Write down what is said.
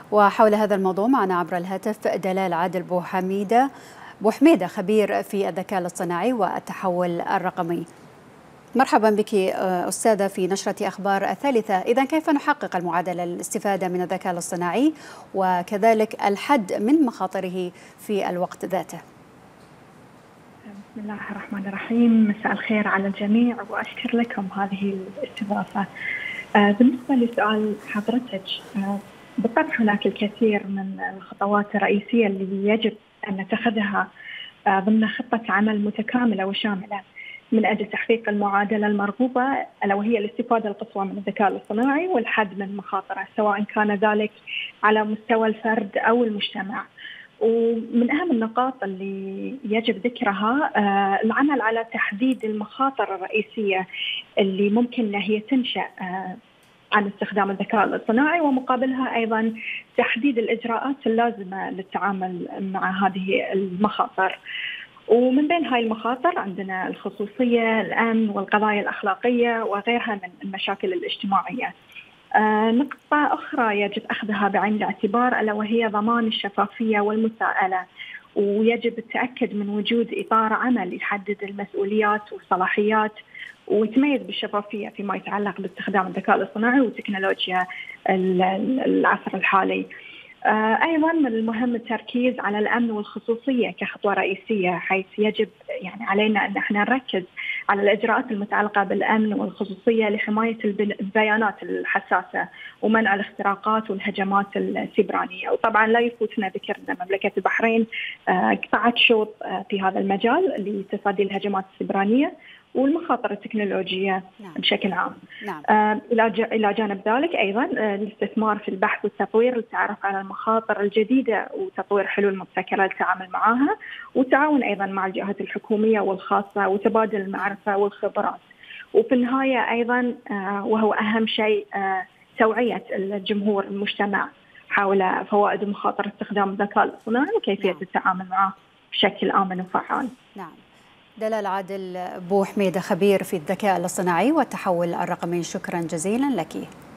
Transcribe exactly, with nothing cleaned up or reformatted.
وحول هذا الموضوع معنا عبر الهاتف دلال عادل بوحميدة بوحميدة خبير في الذكاء الاصطناعي والتحول الرقمي. مرحبا بك أستاذة في نشرة أخبار الثالثة. إذن كيف نحقق المعادلة للاستفادة من الذكاء الاصطناعي وكذلك الحد من مخاطره في الوقت ذاته؟ بسم الله الرحمن الرحيم، مساء الخير على الجميع وأشكر لكم هذه الاستضافة. بالنسبة لسؤال حضرتك، بالطبع هناك الكثير من الخطوات الرئيسية اللي يجب أن نتخذها ضمن خطة عمل متكاملة وشاملة من أجل تحقيق المعادلة المرغوبة، ألا وهي الاستفادة القصوى من الذكاء الاصطناعي والحد من مخاطره، سواء كان ذلك على مستوى الفرد أو المجتمع. ومن أهم النقاط اللي يجب ذكرها العمل على تحديد المخاطر الرئيسية اللي ممكن أن هي تنشأ عن استخدام الذكاء الاصطناعي، ومقابلها أيضا تحديد الإجراءات اللازمة للتعامل مع هذه المخاطر. ومن بين هاي المخاطر عندنا الخصوصية، الأمن، والقضايا الأخلاقية وغيرها من المشاكل الاجتماعية. آه نقطة أخرى يجب أخذها بعين الاعتبار ألا وهي ضمان الشفافية والمساءلة، ويجب التأكد من وجود إطار عمل يحدد المسؤوليات والصلاحيات ويتميز بالشفافية فيما يتعلق باستخدام الذكاء الاصطناعي وتكنولوجيا العصر الحالي. آه أيضا من المهم التركيز على الأمن والخصوصية كخطوة رئيسية، حيث يجب يعني علينا أن احنا نركز على الإجراءات المتعلقة بالأمن والخصوصية لحماية البيانات الحساسة ومنع الاختراقات والهجمات السيبرانية. وطبعا لا يفوتنا ذكر أن مملكة البحرين آه قطعت شوط آه في هذا المجال لتصدي الهجمات السيبرانية والمخاطر التكنولوجية نعم. بشكل عام. نعم. آه إلى جانب ذلك أيضا آه الاستثمار في البحث والتطوير للتعرف على المخاطر الجديدة وتطوير حلول مبتكرة للتعامل معها، والتعاون أيضا مع الجهات الحكومية والخاصة وتبادل المعرفة والخبرات. وفي النهاية أيضا آه وهو أهم شيء آه توعية الجمهور المجتمع حول فوائد ومخاطر استخدام الذكاء الاصطناعي وكيفية نعم. التعامل معه بشكل آمن وفعال. نعم. دلال عادل بوحميدة خبير في الذكاء الاصطناعي والتحول الرقمي، شكرا جزيلا لك.